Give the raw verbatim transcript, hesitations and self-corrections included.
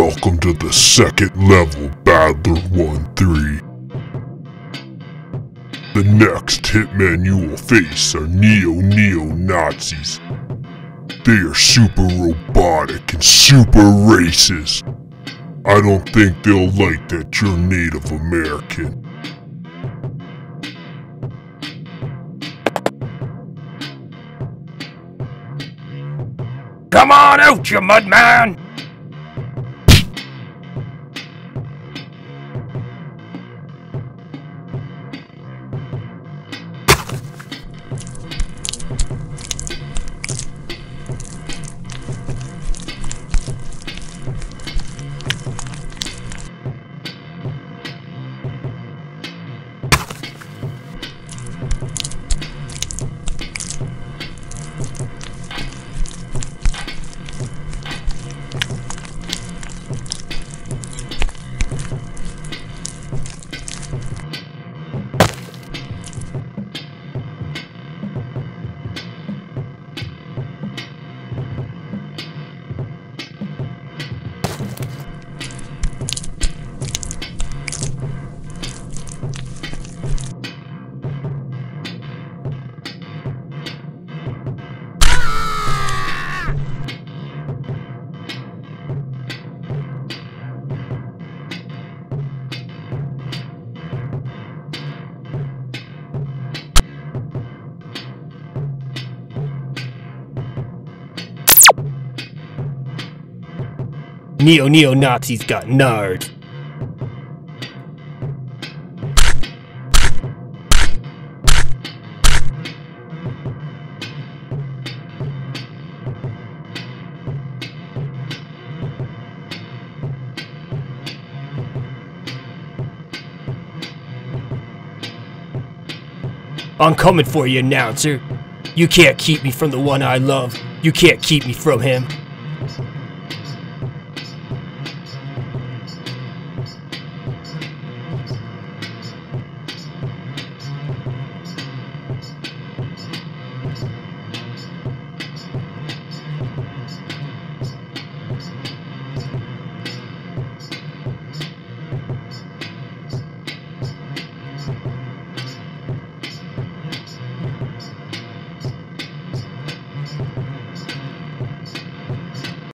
Welcome to the second level, Battler one three. The next hitmen you will face are neo-neo-Nazis. They are super robotic and super racist. I don't think they'll like that you're Native American. Come on out, you mudman! Neo-neo-Nazis got nard. I'm coming for you, announcer. You can't keep me from the one I love. You can't keep me from him.